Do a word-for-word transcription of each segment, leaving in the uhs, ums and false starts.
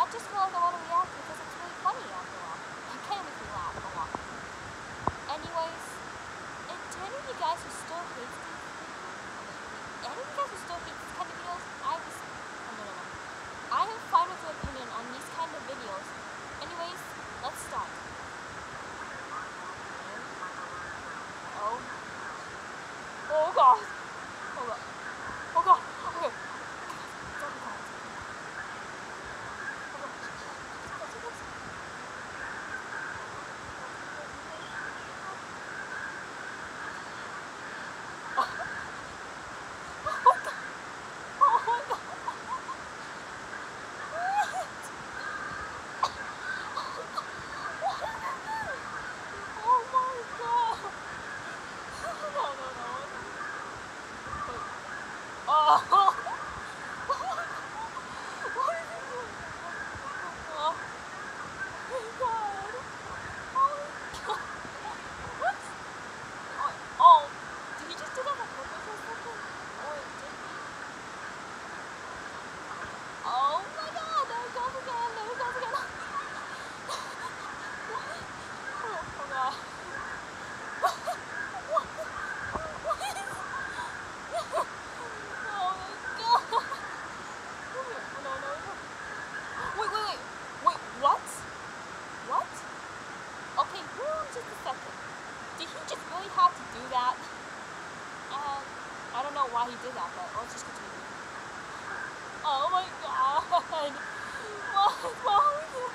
just feel like I want to react because it's really funny after all. It kind of makes me laugh a lot. Anyways, and to any of you guys who still hate these videos, any of you guys who still hate these kind of videos, I just, oh, no, no, no. I am fine with your opinion on these kind of videos. Anyways, let's start. Oh. Oh god. Oh god. Oh god. Okay. Don't be quiet. Oh god. Why he did that, but let's just continue. Oh my god! What's wrong with you?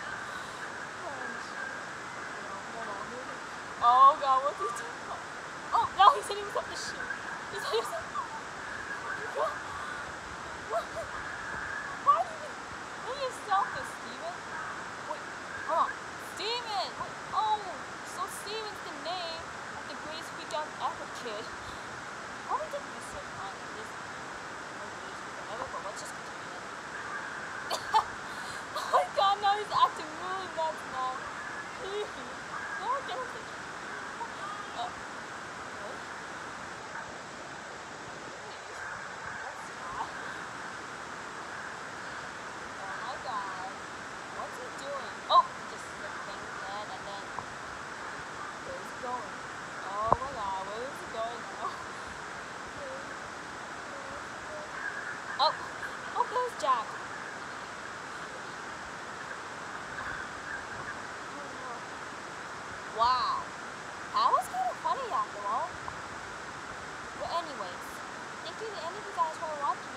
Oh god, what's he doing? Oh, now he's hitting himself with the shoe. He's hitting himself. Oh my god. What? Why do you hit yourself this, Steven? Wait, hold on. Steven! Oh, so Steven's the name of the greatest weekend ever, kid. Probably didn't be so fun in this whatever, but let's just continue it. Oh my god, now he's acting really nuts now. Please. No, get him thinking. Uh, what? Please. Let's not. Oh my god. What's he doing? Oh, just slipping dead and then where's he going? Oh my god, where is he going now? Oh, oh, there's Jack. Wow, that was kind of funny after all. But anyways, thank you to any of you guys for watching.